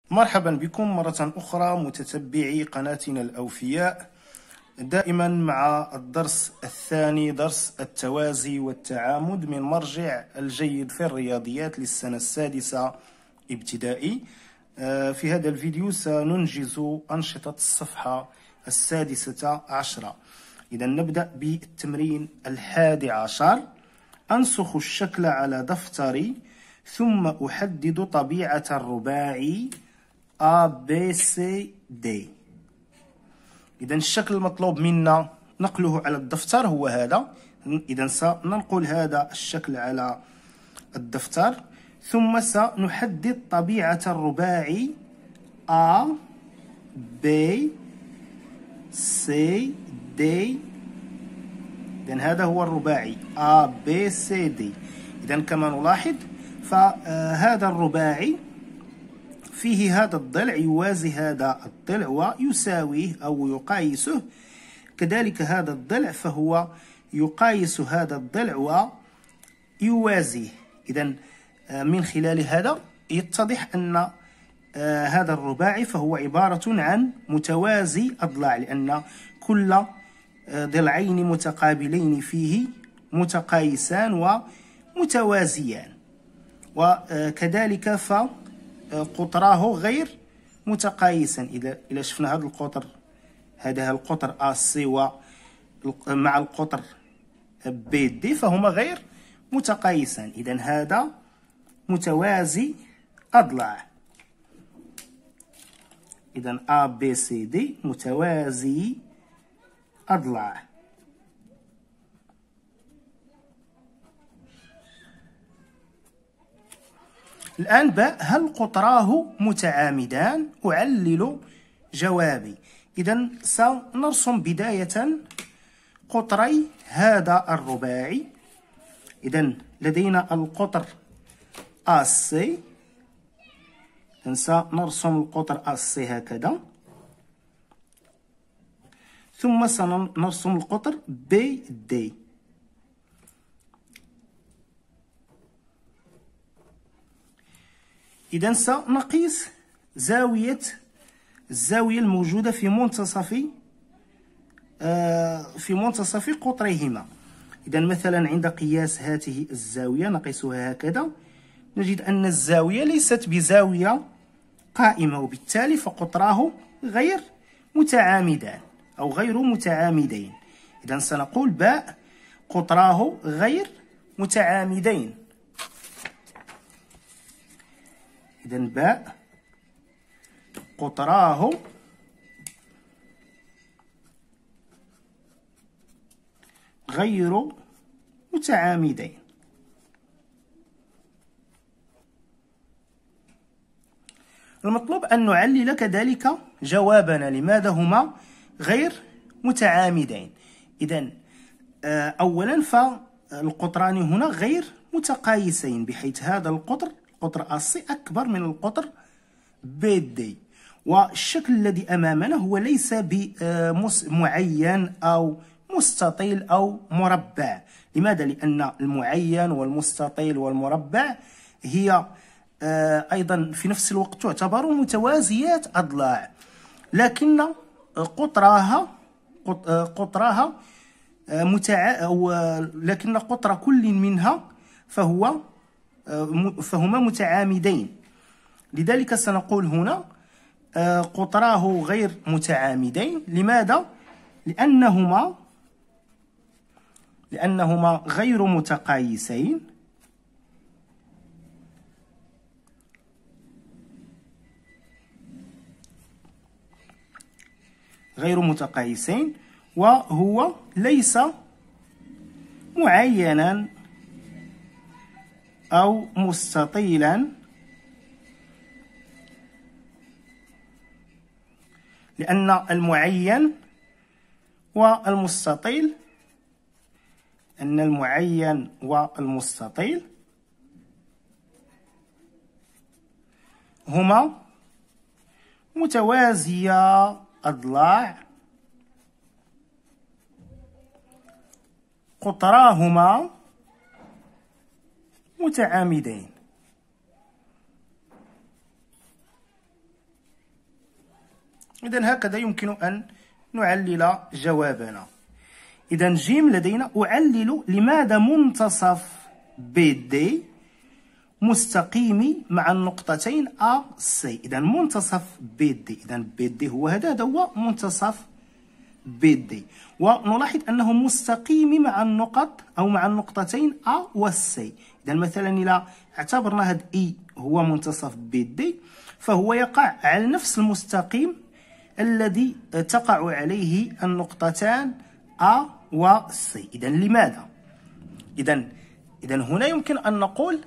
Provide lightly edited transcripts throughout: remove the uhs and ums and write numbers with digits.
مرحبا بكم مرة أخرى متتبعي قناتنا الأوفياء، دائما مع الدرس الثاني، درس التوازي والتعامد من مرجع الجيد في الرياضيات للسنة السادسة ابتدائي. في هذا الفيديو سننجز أنشطة الصفحة السادسة عشرة. إذا نبدأ بالتمرين 11. أنسخ الشكل على دفتري ثم أحدد طبيعة الرباعي A B C D. إذا الشكل المطلوب منا نقله على الدفتر هو هذا. إذا سننقل هذا الشكل على الدفتر ثم سنحدد طبيعة الرباعي A B C D. إذا هذا هو الرباعي A B C D. إذا كما نلاحظ فهذا الرباعي فيه هذا الضلع يوازي هذا الضلع ويساويه أو يقايسه، كذلك هذا الضلع فهو يقايس هذا الضلع ويوازيه. إذا من خلال هذا يتضح أن هذا الرباعي فهو عبارة عن متوازي أضلاع، لأن كل ضلعين متقابلين فيه متقايسان ومتوازيان، وكذلك قطراه غير متقايسا. إذا شفنا هذا القطر، هذا القطر AC مع القطر BD فهما غير متقايسان. إذا هذا متوازي أضلاع. إذا ABCD متوازي أضلاع. الآن باء، هل قطراه متعامدان؟ أعلل جوابي. إذا سنرسم بداية قطري هذا الرباعي. إذا لدينا القطر AC، سنرسم القطر AC هكذا، ثم سنرسم القطر BD. إذا سنقيس الزاوية الموجودة في منتصف قطريهما. إذا مثلا عند قياس هذه الزاوية نقيسها هكذا، نجد أن الزاوية ليست بزاوية قائمة، وبالتالي فقطراه غير متعامدان أو غير متعامدين. إذا سنقول باء قطراه غير متعامدين. إذا باء قطراه غير متعامدين. المطلوب أن نعلل كذلك جوابنا لماذا هما غير متعامدين. إذا أولا فالقطران هنا غير متقايسين، بحيث هذا القطر AC أكبر من القطر BD، والشكل الذي أمامنا هو ليس بمعين أو مستطيل أو مربع. لماذا؟ لأن المعين والمستطيل والمربع هي أيضا في نفس الوقت تعتبر متوازيات أضلاع، لكن لكن قطر كل منها فهما متعامدين. لذلك سنقول هنا قطراه غير متعامدين. لماذا؟ لأنهما غير متقايسين، وهو ليس معينا أو مستطيلا، لأن المعين والمستطيل هما متوازيا أضلاع، قطراهما متعامدين. إذا هكذا يمكن أن نعلل جوابنا. إذا جيم لدينا أعلل لماذا منتصف BD مستقيم مع النقطتين A C. إذا منتصف BD، إذا BD هو هذا هو منتصف BD، ونلاحظ أنه مستقيم مع النقط أو مع النقطتين A و C. إذا مثلا إذا اعتبرنا هذا E هو منتصف BD فهو يقع على نفس المستقيم الذي تقع عليه النقطتان A و C. إذا لماذا؟ إذا هنا يمكن أن نقول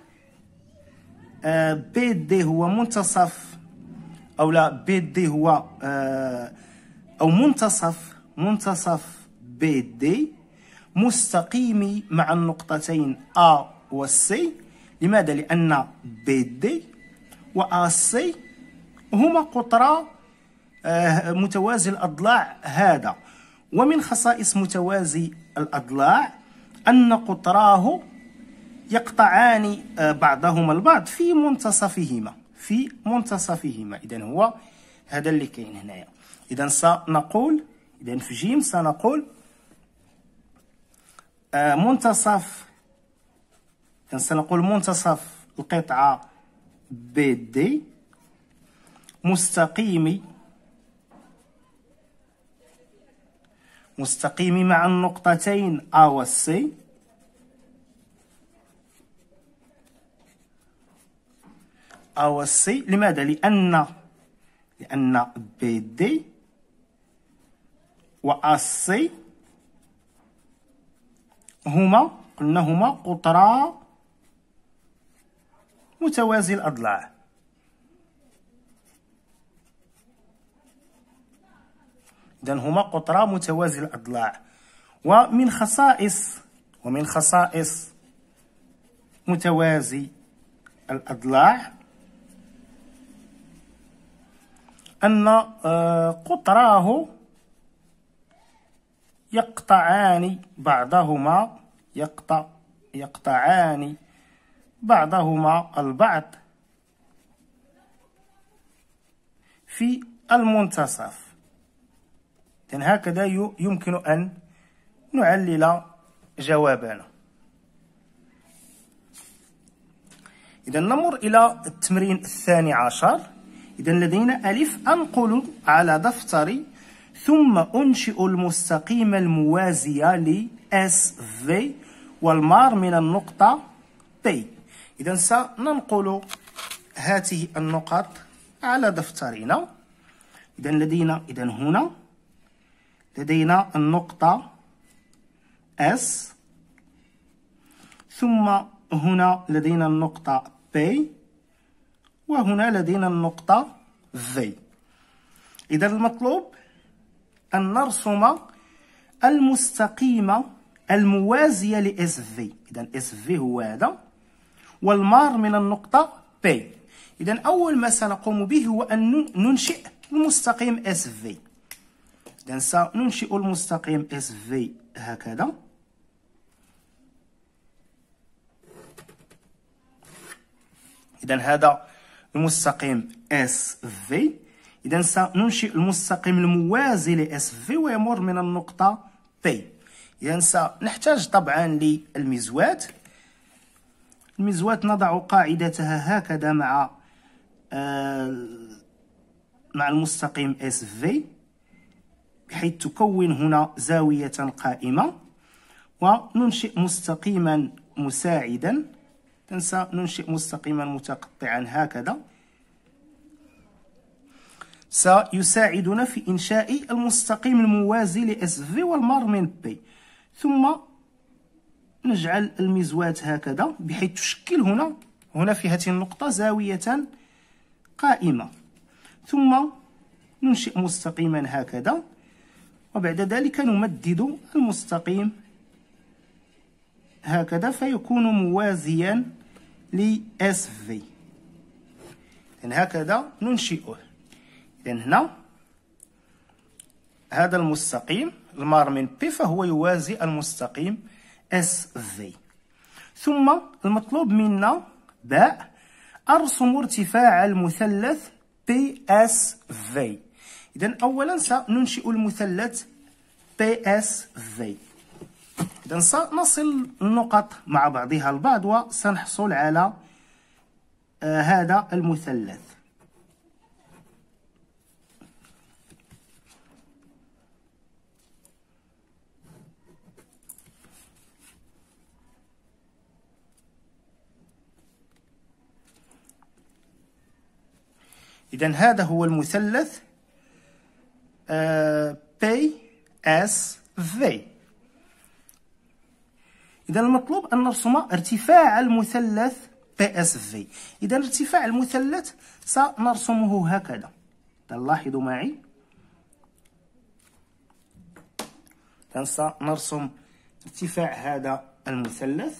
BD هو منتصف أو لا BD هو أو منتصف BD مستقيم مع النقطتين A و C. لماذا؟ لأن BD و AC هما قطرا متوازي الأضلاع هذا، ومن خصائص متوازي الأضلاع أن قطراه يقطعان بعضهما البعض في منتصفهما. إذن هو هذا اللي كاين هنايا. إذن سنقول، إذن في جيم سنقول منتصف القطعة BD مستقيم مع النقطتين A و C، لماذا؟ لأن BD و AC هما قطرا متوازي الأضلاع. إذن هما قطرا متوازي الأضلاع. ومن خصائص متوازي الأضلاع أن قطراه يقطعان بعضهما البعض في المنتصف. إذن هكذا يمكن أن نعلل جوابنا. إذا نمر إلى التمرين الثاني عشر. إذا لدينا ألف: أنقل على دفتري ثم أنشئ المستقيم الموازي ل SV والمار من النقطة P. إذا سننقل هذه النقط على دفترنا. إذا هنا لدينا النقطة S، ثم هنا لدينا النقطة P، وهنا لدينا النقطة V. إذا المطلوب أن نرسم المستقيم الموازية ل SV. إذا SV هو هذا، والمار من النقطة P. إذا أول ما سنقوم به هو أن ننشئ المستقيم SV. إذا سننشئ المستقيم SV هكذا. إذا هذا المستقيم SV. إذا سننشئ المستقيم الموازي ل SV ويمر من النقطة P. إذا سنحتاج طبعا للمزوات. المزوات نضع قاعدتها هكذا مع المستقيم SV، بحيث تكون هنا زاوية قائمة، وننشئ مستقيما مساعدا. ننشئ مستقيما متقطعا هكذا سيساعدنا في إنشاء المستقيم الموازي ل SV والمار من P. ثم نجعل المزوات هكذا بحيث تشكل هنا في هذه النقطة زاوية قائمة. ثم ننشئ مستقيما هكذا، وبعد ذلك نمدد المستقيم هكذا فيكون موازيا ل SV. هكذا ننشئه. إذن هنا هذا المستقيم المار من P فهو يوازي المستقيم SV. ثم المطلوب منا باء: أرسم ارتفاع المثلث PSV. إذن أولا سننشئ المثلث PSV. إذن سنصل النقط مع بعضها البعض وسنحصل على هذا المثلث. إذن هذا هو المثلث PSV. إذن المطلوب أن نرسم ارتفاع المثلث PSV. إذن ارتفاع المثلث سنرسمه هكذا. لاحظوا معي. إذن سنرسم ارتفاع هذا المثلث.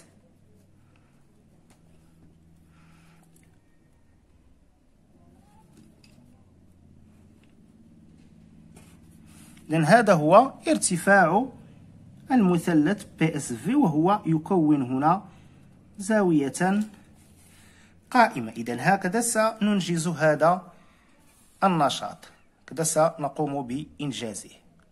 إذن هذا هو ارتفاع المثلث PSV، وهو يكون هنا زاوية قائمة. إذن هكذا سننجز هذا النشاط، كذا سنقوم بإنجازه.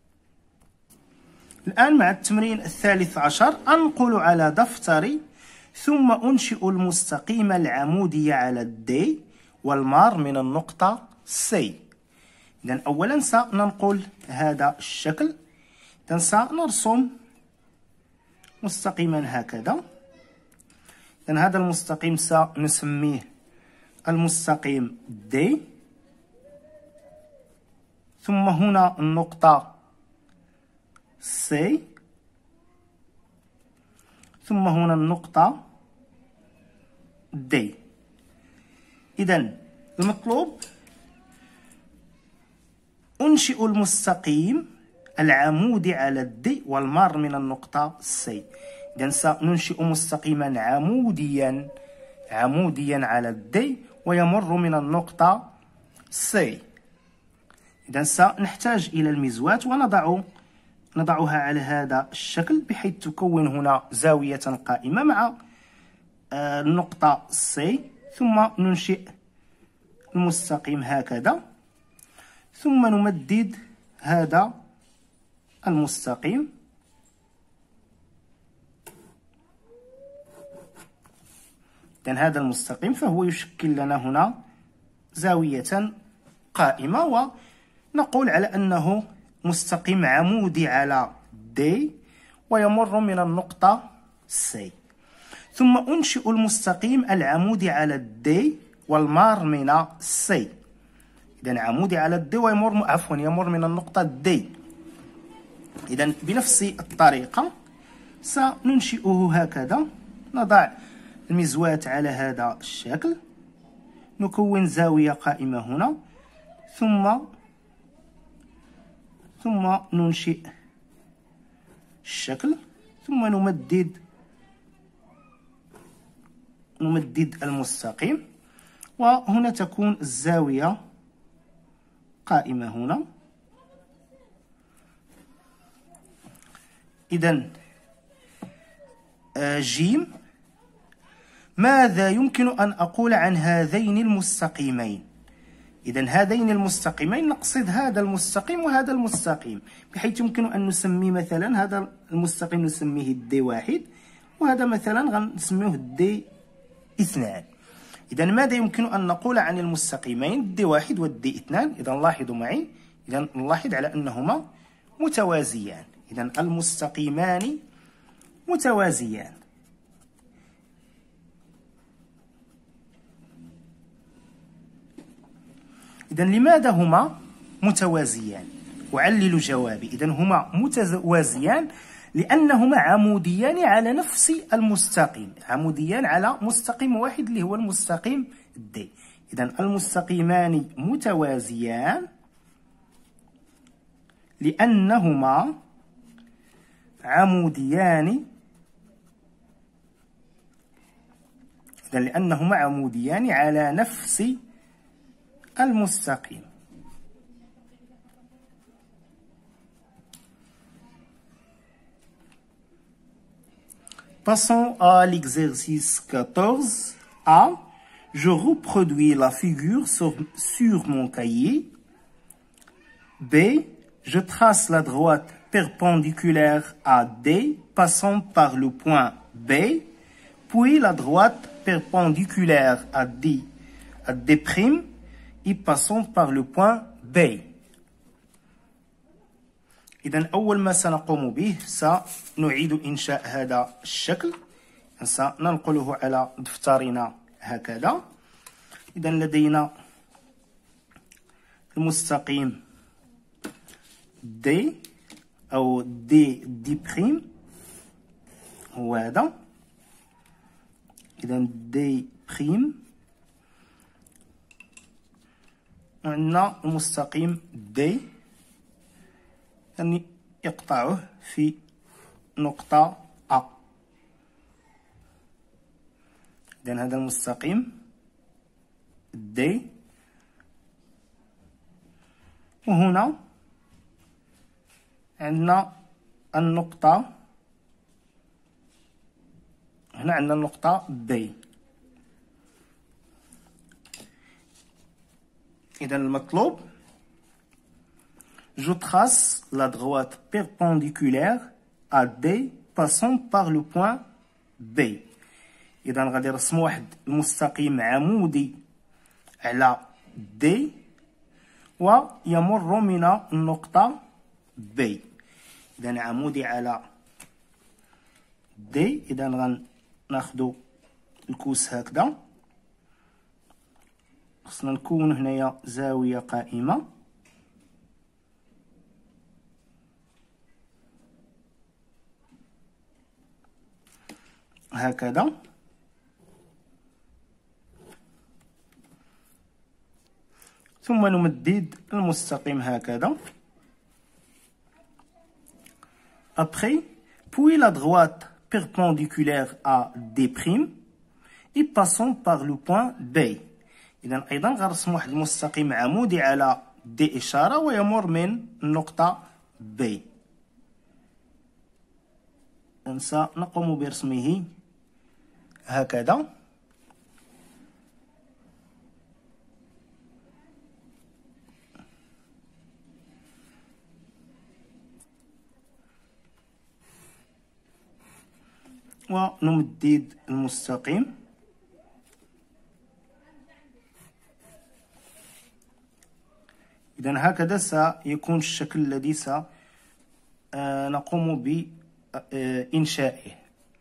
الآن مع التمرين 13 أنقل على دفتري ثم أنشئ المستقيم العمودي على الD والمار من النقطة C. إذن أولا سننقل هذا الشكل. إذن سنرسم مستقيما هكذا. إذن هذا المستقيم سنسميه المستقيم D، ثم هنا النقطة C، ثم هنا النقطة D. إذن المطلوب أنشئ المستقيم العمودي على الD والمار من النقطة C. إذن سننشئ مستقيما عموديا على الD ويمر من النقطة C. إذن سنحتاج إلى المزوات ونضعها على هذا الشكل بحيث تكون هنا زاوية قائمة مع النقطة C. ثم ننشئ المستقيم هكذا، ثم نمدد هذا المستقيم. إذن هذا المستقيم فهو يشكل لنا هنا زاوية قائمة، ونقول على أنه مستقيم عمودي على D ويمر من النقطة C. ثم أنشئ المستقيم العمودي على D والمار من C. إذن عمودي على D يمر من النقطة D. إذن بنفس الطريقة سننشئه هكذا. نضع المزوات على هذا الشكل، نكون زاوية قائمة هنا، ثم ننشئ الشكل، ثم نمدد المستقيم، وهنا تكون الزاوية قائمة هنا. إذن جيم، ماذا يمكن أن أقول عن هذين المستقيمين؟ إذن هذين المستقيمين نقصد هذا المستقيم وهذا المستقيم، بحيث يمكن أن نسمي مثلا هذا المستقيم نسميه D1 وهذا مثلا غنسميه D2. إذن ماذا يمكن أن نقول عن المستقيمين D1 والD2؟ إذن لاحظوا معي. إذن نلاحظ على أنهما متوازيان. إذن المستقيمان متوازيان. إذن لماذا هما متوازيان؟ أعلل جوابي. إذن هما متوازيان لأنهما عموديان على نفس المستقيم، عموديان على مستقيم واحد اللي هو المستقيم D. إذن المستقيمان متوازيان لأنهما عموديان على نفس المستقيم. Passons à l'exercice 14A. Je reproduis la figure sur mon cahier. B, je trace la droite perpendiculaire à D, passant par le point B, puis la droite perpendiculaire à D', et passant par le point B. إذن أول ما سنقوم به سنعيد إنشاء هذا الشكل، سننقله على دفترنا هكذا. إذن لدينا المستقيم D أو دي بريم هو هذا. إذن دي بريم، وعندنا المستقيم دي يعني يقطعه في نقطة A. إذن هذا المستقيم دي، وهنا عندنا النقطة، هنا عندنا النقطة B. إذن المطلوب je trace la droite perpendiculaire à D passant par le point B. إذن غادي نرسم واحد المستقيم عمودي على D ويمر من النقطة B. إذن عمودي على D. إذن غناخدو الكوس هكذا، خصنا نكون هنايا زاوية قائمة هكذا، ثم نمدد المستقيم هكذا. Après, puis la droite perpendiculaire à D' et passons par le point B. إذن أيضا غنرسم واحد المستقيم عمودي على D إشارة ويمر من النقطة B. نقوم برسمه هكذا. ونمدد المستقيم إذن هكذا سيكون الشكل الذي سنقوم بإنشائه.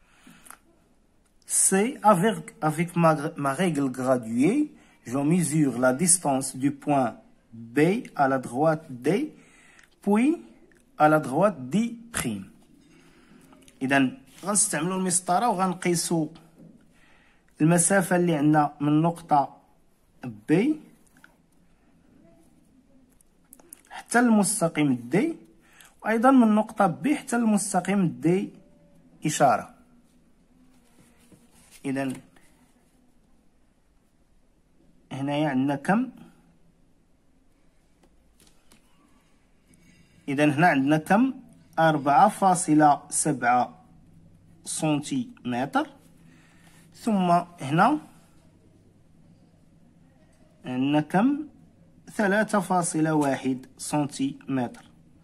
C'est avec ma règle graduée, je mesure la distance du point B à la droite D, puis à la droite D'. إذن غنستعملوا المسطرة وغنقيسوا المسافة اللي عندنا من نقطة B حتى المستقيم دي، وأيضا من نقطة B حتى المستقيم دي إشارة. إذن هنايا عندنا كم؟ إذن هنا عندنا كم؟ 4.7 سنتيمتر. ثم هنا عندنا كم؟ 3.1 سنتيمتر.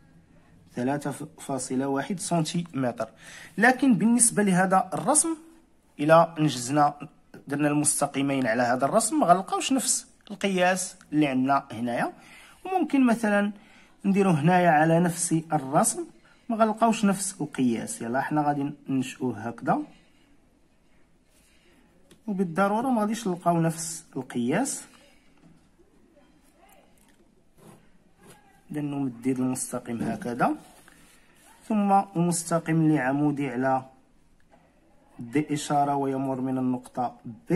3.1 سنتيمتر. لكن بالنسبة لهذا الرسم، إلى نجزنا درنا المستقيمين على هذا الرسم ما غنلقاوش نفس القياس اللي عندنا هنايا، وممكن مثلا نديرو هنايا على نفس الرسم ما غنلقاوش نفس القياس. يلا حنا غادي ننشئوه هكذا، وبالضرورة ما غاديش نلقاو نفس القياس. إذا نمدد المستقيم هكذا، ثم المستقيم اللي عمودي على دي إشارة ويمر من النقطة B.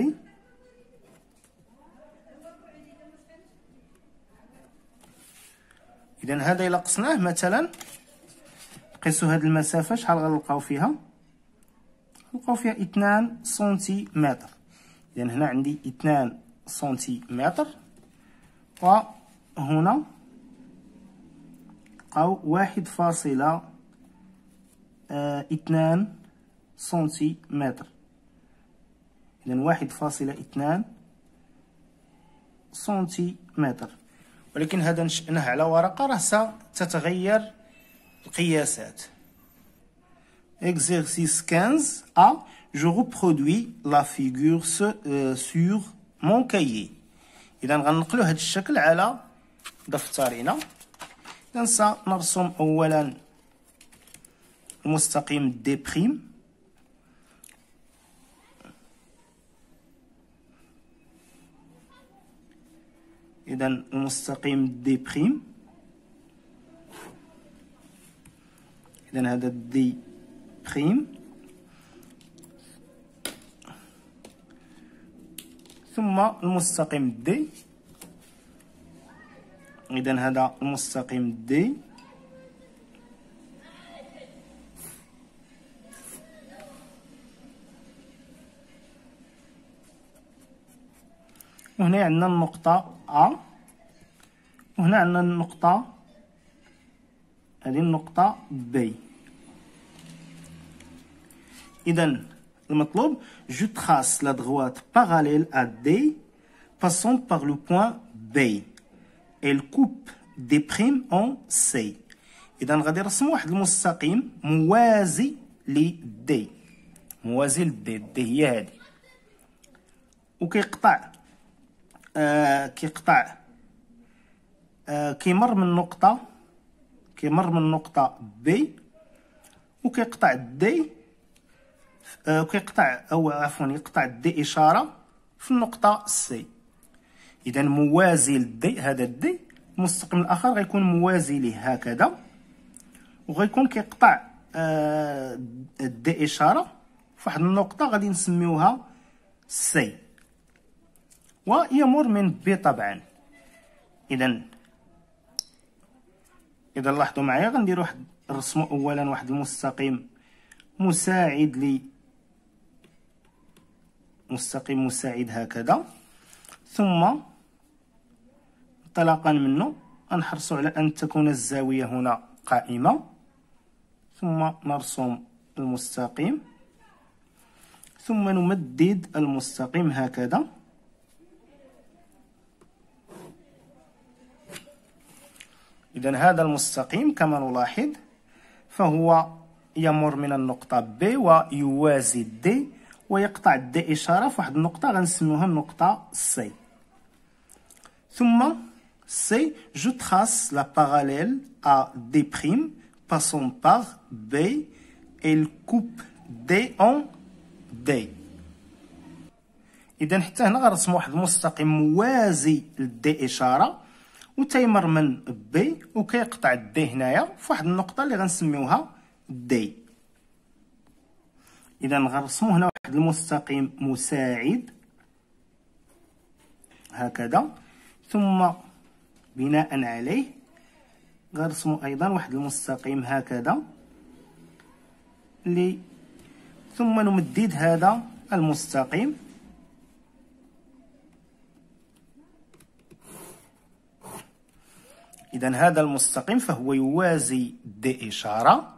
إذا هذا إلا قسناه مثلا، قيسوا هذه المسافة شحال غنلقاو فيها؟ نلقاو فيها 2 سنتيمتر. إذا هنا عندي 2 سنتيمتر، وهنا لقاو 1.2 سنتيمتر. إذا 1.2 سنتيمتر. ولكن هذا نشأنه على ورقة راه ستتغير القياسات. Exercice 15A. Je reproduis la figure sur mon cahier. إذا غنقلو هذا الشكل على دفترنا. إذا سنرسم أولا المستقيم دي بريم. إذا المستقيم دي بريم. إذا هذا دي بريم، ثم المستقيم دي. إذا هذا المستقيم دي، وهنا عندنا النقطة A، وهنا عندنا النقطة، هذه النقطة B. إذا المطلوب je trace la droite parallèle à D passant par le point B. Elle coupe D' en C. إذا غادي نرسم واحد المستقيم موازي ل D، موازي ل D. D هي هذه، وكيقطع كيمر من نقطة B، وكيقطع دي، يقطع دي إشارة في النقطة سي. إذا موازي للدي، هذا الدي، المستقيم الآخر غيكون موازي ليه هكذا، وغيكون كيقطع دي إشارة في واحد النقطة غادي نسميوها سي، ويمر من بي طبعا. إذا لاحظوا معايا غندير نرسمو أولا واحد المستقيم مساعد مستقيم مساعد هكذا، ثم انطلاقا منه نحرص على أن تكون الزاوية هنا قائمة، ثم نرسم المستقيم، ثم نمدد المستقيم هكذا. إذا هذا المستقيم كما نلاحظ فهو يمر من النقطة B ويوازي D، ويقطع D إشارة في واحد النقطة غنسميوها النقطة C. ثم C je trace la parallèle à D' passant par B. Elle coupe D en D. إذا حتى هنا غنرسم واحد المستقيم موازي ل D إشارة، وتيمر من بي وكيقطع دي هنايا في واحد النقطة اللي غنسميوها دي. إذا غنرسمو هنا واحد المستقيم مساعد هكذا، ثم بناء عليه غنرسمو أيضا واحد المستقيم هكذا ثم نمدد هذا المستقيم. إذا هذا المستقيم فهو يوازي دي إشارة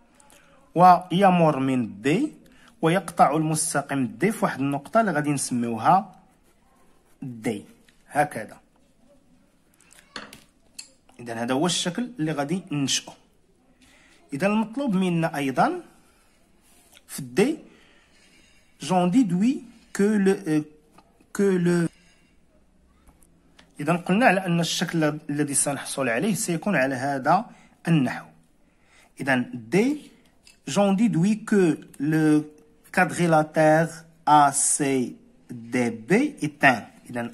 ويمر من بي، ويقطع المستقيم دي في واحد النقطة اللي غادي نسميوها دي هكذا. إذا هذا هو الشكل اللي غادي ننشئه. إذا المطلوب منا أيضا في الدي j'en déduis que le إذا قلنا على أن الشكل الذي سنحصل عليه سيكون على هذا النحو. إذا D j'en déduis que le quadrilatère ACDB est un. إذا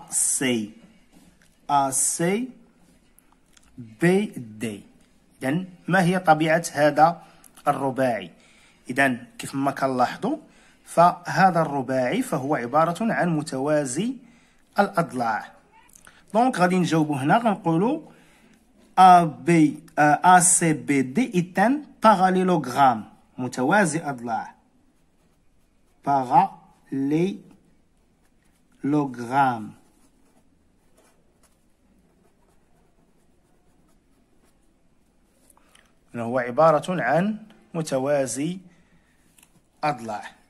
ACBD. إذا ما هي طبيعة هذا الرباعي؟ إذا كيف ما كنلاحظوا فهذا الرباعي فهو عبارة عن متوازي الأضلاع. دونك غادي نجاوبو هنا غنقولو ACBD est un parallélogramme متوازي أضلاع. parallélogramme. هو عبارة عن متوازي أضلاع.